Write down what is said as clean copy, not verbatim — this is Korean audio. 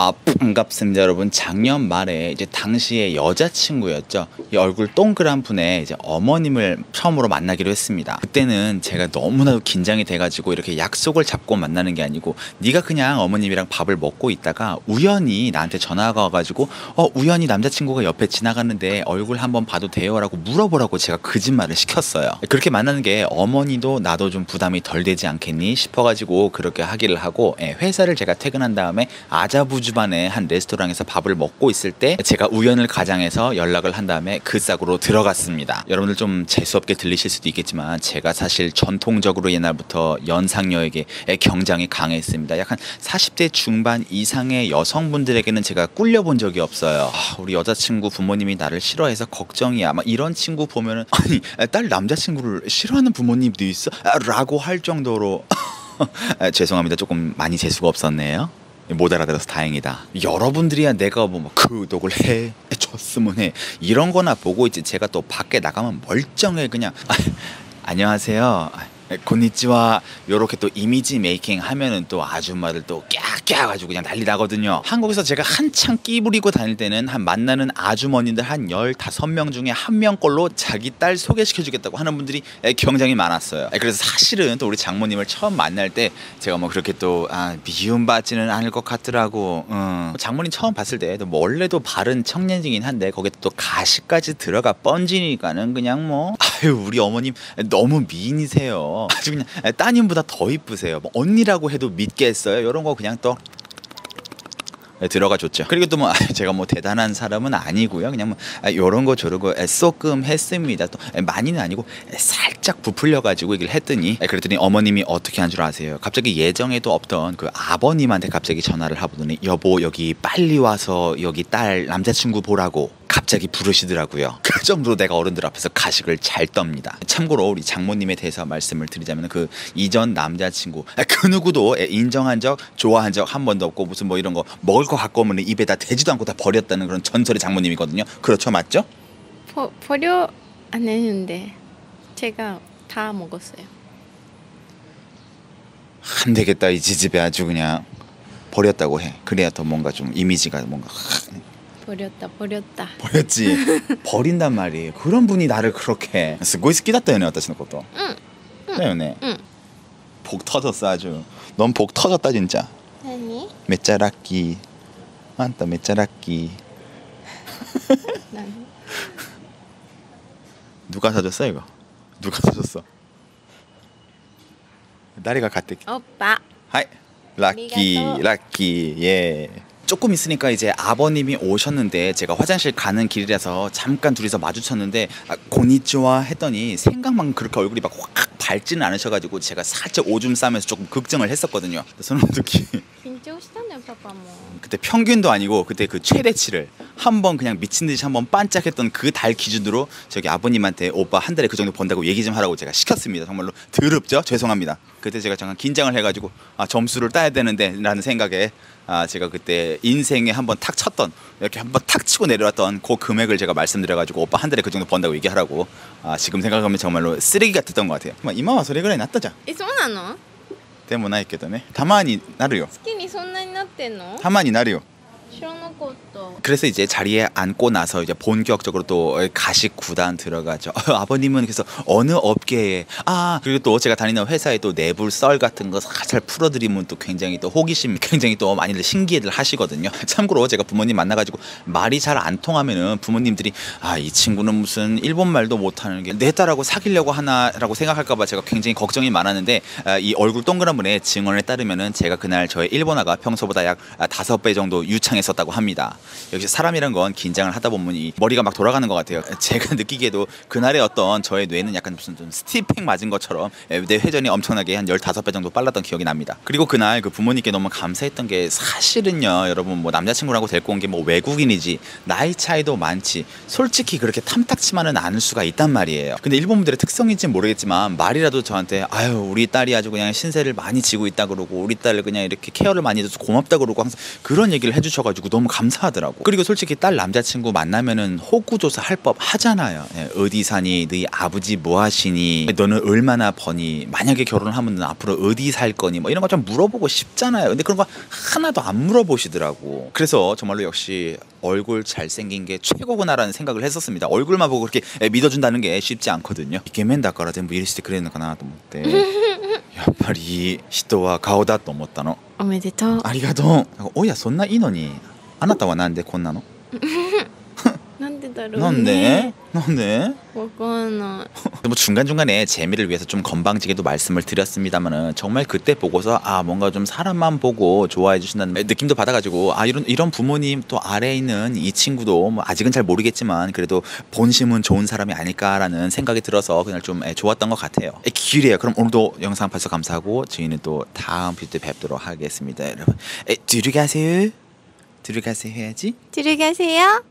반갑습니다 여러분. 작년 말에 이제 당시에 여자친구였죠. 이 얼굴 동그란 분의 이제 어머님을 처음으로 만나기로 했습니다. 그때는 제가 너무나도 긴장이 돼가지고 이렇게 약속을 잡고 만나는 게 아니고 네가 그냥 어머님이랑 밥을 먹고 있다가 우연히 나한테 전화가 와가지고 우연히 남자친구가 옆에 지나갔는데 얼굴 한번 봐도 돼요? 라고 물어보라고 제가 거짓말을 시켰어요. 그렇게 만나는 게 어머니도 나도 좀 부담이 덜 되지 않겠니 싶어가지고 그렇게 하기를 하고, 회사를 제가 퇴근한 다음에 아자부주반의 한 레스토랑에서 밥을 먹고 있을 때 제가 우연을 가장해서 연락을 한 다음에 그 싹으로 들어갔습니다. 여러분들 좀 재수없게 들리실 수도 있겠지만 제가 사실 전통적으로 옛날부터 연상녀에게 경장이 강했습니다. 약간 40대 중반 이상의 여성분들에게는 제가 꿀려본 적이 없어요. 우리 여자친구 부모님이 나를 싫어해서 걱정이야 막 이런 친구 보면은 아니 딸 남자친구를 싫어하는 부모님도 있어? 라고 할 정도로 죄송합니다. 조금 많이 재수가 없었네요. 못 알아들어서 다행이다. 여러분들이야 내가 뭐 구독을 해 줬으면 해 이런 거나 보고 있지, 제가 또 밖에 나가면 멀쩡해 그냥 안녕하세요 곤니찌와 요렇게 또 이미지 메이킹 하면은 또 아줌마들 또 깍깍 가지고 그냥 난리 나거든요. 한국에서 제가 한창 끼 부리고 다닐 때는 한 만나는 아주머니들 한 15명 중에 한 명꼴로 자기 딸 소개시켜 주겠다고 하는 분들이 굉장히 많았어요. 그래서 사실은 또 우리 장모님을 처음 만날 때 제가 뭐 그렇게 또 미움받지는 않을 것 같더라고. 장모님 처음 봤을 때 뭐 원래도 바른 청년이긴 한데 거기에 또 가시까지 들어가 번지니까는 그냥 뭐 우리 어머님 너무 미인이세요. 아주 그냥 따님보다 더 이쁘세요. 뭐 언니라고 해도 믿겠어요. 이런 거 그냥 또 들어가 줬죠. 그리고 또 뭐 제가 뭐 대단한 사람은 아니고요. 그냥 뭐 요런 거 저런 거 쏘끔 했습니다. 또 많이는 아니고 살짝 부풀려 가지고 얘기를 했더니 그랬더니 어머님이 어떻게 한 줄 아세요? 갑자기 예정에도 없던 그 아버님한테 갑자기 전화를 하더니 여보 여기 빨리 와서 여기 딸 남자친구 보라고 갑자기 부르시더라고요. 그 정도로 내가 어른들 앞에서 가식을 잘 떱니다. 참고로 우리 장모님에 대해서 말씀을 드리자면 그 이전 남자친구 그 누구도 인정한 적 좋아한 적 한 번도 없고 무슨 뭐 이런 거 먹을 거 갖고 오면 입에다 대지도 않고 다 버렸다는 그런 전설의 장모님이거든요. 그렇죠, 맞죠? 버려 안 했는데 제가 다 먹었어요. 안 되겠다 이 지집에 아주 그냥 버렸다고 해. 그래야 더 뭔가 좀 이미지가 뭔가 버렸다. 버렸지. 버린단 말이에요. 그런 분이 나를 그렇게 스고이好きだったよね私のこと. 응. だよね. 응. 복 터졌어 아주. 넌 복 터졌다 진짜. 何? 메짜 락키. 안타 메짜 락키. 누가 사줬어 이거? 누가 사줬어? 나리가 갖다. 오빠. 하이. 락키 락키 예. 조금 있으니까 이제 아버님이 오셨는데 제가 화장실 가는 길이라서 잠깐 둘이서 마주쳤는데 곤니치와 했더니 생각만 그렇게 얼굴이 막 확 밝지는 않으셔가지고 제가 살짝 오줌 싸면서 조금 걱정을 했었거든요. 손톱이 긴장했다네 파파 뭐. 그때 평균도 아니고 그때 그 최대치를 한번 그냥 미친 듯이 한번 반짝했던 그 달 기준으로 저기 아버님한테 오빠 한 달에 그 정도 번다고 얘기 좀 하라고 제가 시켰습니다. 정말로 더럽죠? 죄송합니다. 그때 제가 잠깐 긴장을 해가지고 점수를 따야 되는데 라는 생각에 제가 그때 인생에 한번 탁 쳤던 이렇게 한번 탁 치고 내려왔던 그 금액을 제가 말씀드려가지고 오빠 한 달에 그 정도 번다고 얘기하라고 지금 생각하면 정말로 쓰레기 같았던 것 같아요. 이마와それぐらいになったじゃん。 そうなの？ でもないけどね。たまになるよ。 好きにそんなになってんの？ たまになるよ。 知らなかった。 그래서 이제 자리에 앉고 나서 이제 본격적으로 또 가식 구단 들어가죠. 아버님은 그래서 어느 업계에 그리고 또 제가 다니는 회사에 또 내부 썰 같은 거 살살 풀어드리면 또 굉장히 또 호기심 굉장히 또 많이들 신기해들 하시거든요. 참고로 제가 부모님 만나가지고 말이 잘 안 통하면은 부모님들이 이 친구는 무슨 일본 말도 못하는 게 내 딸하고 사귀려고 하나라고 생각할까봐 제가 굉장히 걱정이 많았는데 이 얼굴 동그란 분의 증언에 따르면은 제가 그날 저의 일본어가 평소보다 약 5배 정도 유창했었다고 합니다. 역시 사람이란 건 긴장을 하다 보면 이 머리가 막 돌아가는 것 같아요. 제가 느끼기에도 그날의 어떤 저의 뇌는 약간 무슨 좀 스티팽 맞은 것처럼 뇌 회전이 엄청나게 한 15배 정도 빨랐던 기억이 납니다. 그리고 그날 그 부모님께 너무 감사했던 게 사실은요 여러분 뭐 남자친구라고 데리고 온 게 뭐 외국인이지 나이 차이도 많지 솔직히 그렇게 탐탁치만은 않을 수가 있단 말이에요. 근데 일본 분들의 특성인지는 모르겠지만 말이라도 저한테 우리 딸이 아주 그냥 신세를 많이 지고 있다 그러고 우리 딸을 그냥 이렇게 케어를 많이 해줘서 고맙다 그러고 항상 그런 얘기를 해주셔가지고 해줘가지고 너무 감사하더라고. 그리고 솔직히 딸 남자친구 만나면은 호구조사 할 법 하잖아요. 예, 어디 사니? 너희 아버지 뭐 하시니? 너는 얼마나 버니? 만약에 결혼을 하면 너 앞으로 어디 살 거니? 뭐 이런 거 좀 물어보고 싶잖아요. 근데 그런 거 하나도 안 물어보시더라고. 그래서 정말로 역시 얼굴 잘생긴 게 최고구나라는 생각을 했었습니다. 얼굴만 보고 그렇게 믿어준다는 게 쉽지 않거든요. 이케멘だから全部許してくれるのかなと思ってやっぱり人は顔だと思ったの。 おめでとう。 ありがとう。親そんないいのにあなたはなんでこんなの？ なんでだろう 난데? 난데? わかんない。 뭐 중간중간에 재미를 위해서 좀 건방지게도 말씀을 드렸습니다만은 정말 그때 보고서 아 뭔가 좀 사람만 보고 좋아해 주신다는 느낌도 받아가지고 아 이런 부모님 또 아래에 있는 이 친구도 뭐 아직은 잘 모르겠지만 그래도 본심은 좋은 사람이 아닐까라는 생각이 들어서 그냥 좀 좋았던 것 같아요. 기래요. 그럼 오늘도 영상 봐주셔서 감사하고 저희는 또 다음 비디오에 뵙도록 하겠습니다. 여러분 들어가세요. 들어가세요 해야지. 들어가세요.